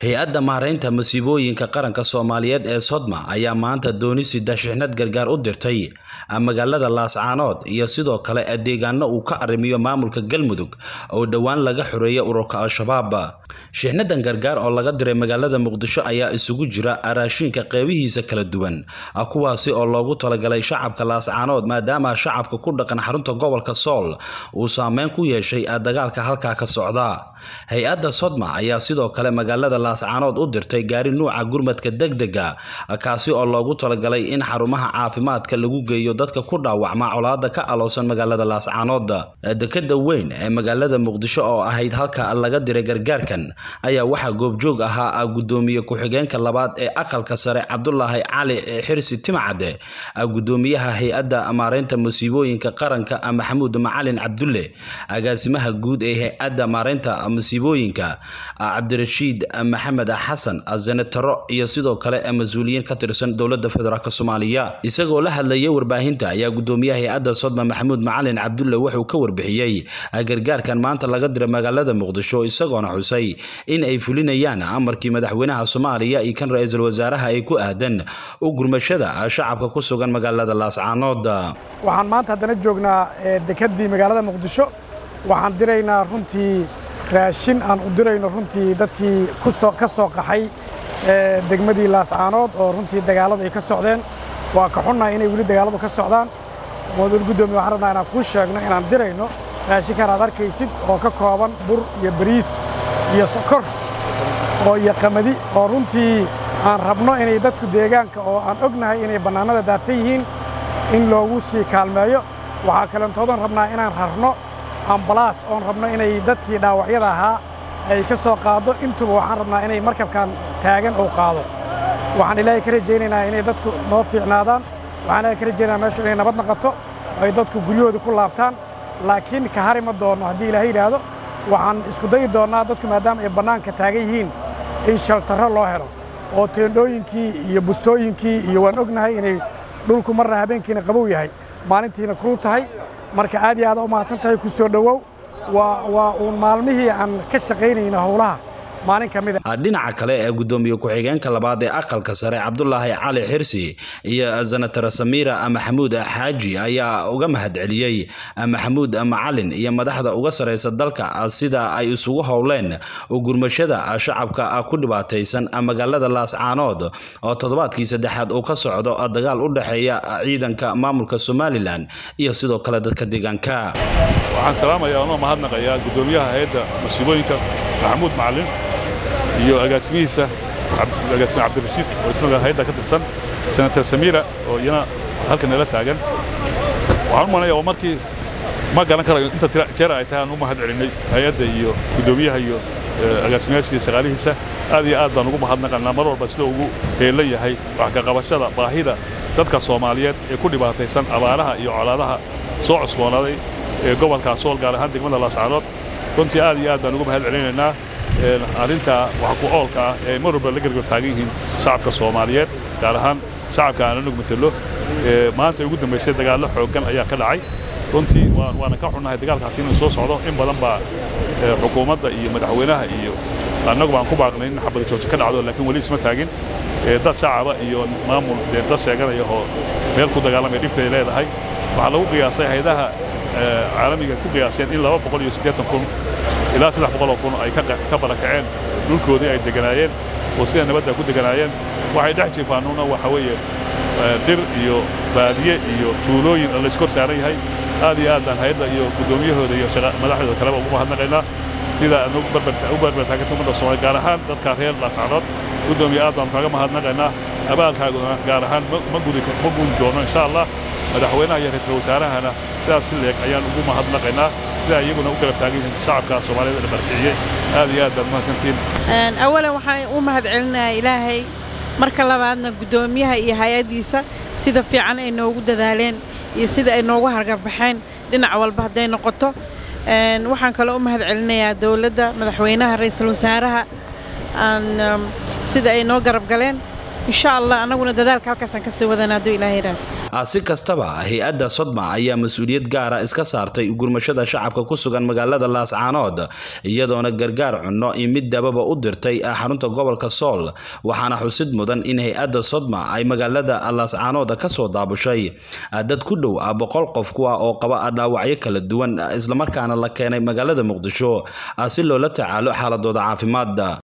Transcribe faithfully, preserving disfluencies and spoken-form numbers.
hay-adda maareynta masiibooyinka qaranka Soomaaliyeed ee Sodma ayaa maanta doonisida shixnad gargaar u dirtay magaalada Laascaanood iyo sidoo kale adeegaano uu ka arrimiyo maamulka Galmudug oo dhawaan laga xoreeyay ururka Al-Shabaab. Shixnadan gargaar oo laga diray magaalada Muqdisho ayaa isugu jira raashinka qeybihiisa kala duwan, kuwaasi oo loogu talagalay shacabka Laascaanood maadaama shacabka ku dhaqan xarunta gobolka Sool uu saameyn ku yeeshay dagaalka halka ka socda. Hay-adda Sodma ayaa sidoo kale magaalada Laascaanood u dirtay gaari nuuca gurmadka degdega kaasi oo loogu talagalay in xarumaha caafimaadka lagu geeyo dadka ku dhaawacma colaadda ka aloosan magaalada Laascaanood. Dekada weyn ee magaalada Muqdisho oo ahayd halka laga diray gargaarkan ayaa waxa goobjoog ahaa gudoomiye ku-xigeenka labaad ee aqalka sare Cabdullaahi Cali Xirsi Timcade, gudoomiyaha hay-adda maareynta masiibooyinka qaranka Maxamuud Macalin Cabdulle, agaasimaha guud ee hay-adda maareynta masiibooyinka Cabdirashiid Maxamed Xasan Senataro iyo sidoo kale mas'uuliyiin ka tirsan dowladda federaalka Soomaaliya. Isagoo la hadlayay warbaahinta ayaa gudoomiyaha hay-adda Sodma Maxamuud Macalin Cabdulle wuxuu ka warbixiyay gargaarkan maanta laga diray magaalada Muqdisho, isagoona xusay in ay fulinayaan amarkii madaxweynaha Soomaaliya iyo kan ra'iisul wasaaraha ay ku aadan u gurmashada shacabka ku sugan magaalada Laascaanood. Waxaan maanta hadana joognaa dekadii magaalada Muqdisho, waxaan diraynaa runtii raashin aan u dirayno runtii dadkii ku soo ka soo qaxay degmadii Laascaanood oo runtii dagaalada ay ka socdeen. waa ka xunnahay inay wali dagaaladu ka socdaan. Madaxweyne gudoomiye waxaan rabnaa inaan ku sheegno inaan dirayno raashinkan aad arkaysid oo ka kooban bur iyo bariis iyo sokor oo iyo qamadi oo runtii aan rabno inay dadku deegaanka oo aan ognahay inay bannaanada daadsan yihiin in loogu sii kaalmeeyo. waxaa kalentoodan rabnaa inaan rarno ambalaas oon rabno inay dadkii dhaawacyada ahaa ay ka soo qaado. intuba waxaan rabnaa inay markabkan taagan oo qaado. waxaan ilaahay ka rajaynaynaa inay dadku noo fiicnaadaan. waxaan ilaahay ka rajaynayaa meeshu inay nabad noqoto oo ay dadku guryahooda ku laabtaan. laakiin ka hari ma doono haddii ilaahay yidhaahdo. waxaan isku dayi doonnaa dadku maadaama ay bannaanka taagan yihiin in shaltarro loo helo oo teendhooyinkii iyo bustooyinkii iyo waan ognahay inay dhulku marna habeenkiina qabow yahay maalintiina kulul tahay. marka aad iyo aad u mahadsan tahay ku soo dhawow. waa waa uun maalmihii aan ka shaqaynayna howlaha maalin ka mid ah. Dhinaca kale ee gudoomiye ku-xigeenka labaad ee aqalka sare Cabdullaahi Cali Xirsi iyo Senator Samira Maxamuud Xaaji ayaa uga mahadceliyay Maxamuud Macalin iyo madaxda uga sareysa dalka sida ay isugu howleen u gurmashada shacabka ku dhibaataysan magaalada Laascaanood oo toddobaadkii saddexaad uu ka socdo dagaal u dhaxeeya ciidanka maamulka Somaliland iyo sidoo kale dadka deegaanka. waxaan salaamayaa oo mahadnaqayaa gudoomiyaha hay'adda masiibooyinka Maxamuud Macalin iyo agaasimihiisa agaasimi Cabdirashiid oo isna hay'adda ka tirsan, Senator Samira oo iyana halkan nala taagan. waxaan u maleynayaa oo markii ma garan karayo inta jeer ay tahay aan u mahadcelinay hay'adda iyo gudoomiyaha iyo agaasimayaasha shaqaalihiisa. aad iyo aad baan ugu mahadnaqaynaa mar walba sida ugu heelan yahay wax ka qabashada baahida dadka Soomaaliyeed ee ku dhibaataysan abaaraha iyo colaadaha soo cusboonaaday ee gobolka Sool gaar ahaan degmada Laascaanood. runtii aad iyo aad baan ugu mahadcelinaynaa arrinta wax ku oolka ah ee mar walba la gargar taagan yihiin shacabka Soomaaliyeed gaar ahaan shacabka aan anagu matalo. maanta ugu dambeysay dagaallo xooggan ayaa ka dhacay. runtii waana ka xunnahay dagaalkaasi inuu soo socdo. in badan baa xukuumadda iyo madaxweynaha iyo annagu baan ku baaqnay in xabad joojin ka dhacdo, laakiin weli isma taagin. dad shacaba iyo maamul dad sheeganaya oo meel ku dagaalamaya dhibtay leedahay. waxaa lagu qiyaasay hay'adaha caalamiga ku qiyaaseen in laba boqol iyo siddeetan kun ilaa saddex boqol oo kun ay ka barakaceen dhulkoodii ay deganaayeen oo sida nabadda ku deganaayeen. waxay dhex jiifaanuuna waxa weeye dhir iyo baadiye iyo tuulooyin la iskor saaran yahay. aad iyo aad baan hay'adda iyo gudoomiyahooda iyo madaxdooda kaleba ugu mahadnaqaynaa sida aan u barbartaaganta ummadda Soomaaliya gaar ahaan dadka reer Laascaanood. gudoomiye aad baan kaga mahadnaqaynaa. abaalkaaguna gaar ahaan ma gudi doono insha Allah. madaxweynaha iyo ra'iisul wasaarahana sidaas si leeg ayaan ugu mahadnaqaynaa sida iyaguna u kala taagan yihiin shacabka Soomaaliyeed ee barkiciyay. aad iyo aad baad mahadsantiin. een awalan waxaan u mahadcelinayaa Ilaahay, marka labaadna gudoomiyaha iyo hay'adiisa sida fiican ay noogu dadaaleen iyo sida ay noogu hargabaxeen dhinac walba haday noqoto. een waxaan kale u mahadcelinayaa dawladda, madaxweynaha, ra'iisul wasaaraha aan sida ay noo garab galeen. insha Allah anaguna dadaalka halkaas aan ka sii wadana haduu Ilaahay yiraahdo. si kastaba hay'adda Sodma ayaa mas'uuliyad gaar ah iska saartay gurmashada shacabka ku sugan magaalada Laascaanood iyadoona gargaar cunno iyo mid dababa u dirtay xarunta gobolka Sool waxaana xusid mudan in hay'adda Sodma ay magaalada Laascaanood ka soo daabushay dad ku dhow boqol qof kuwa oo qaba dhaawacyo kala duwan isla markaana la keenay magaalada Muqdisho si loola tacaalo xaaladooda caafimaad.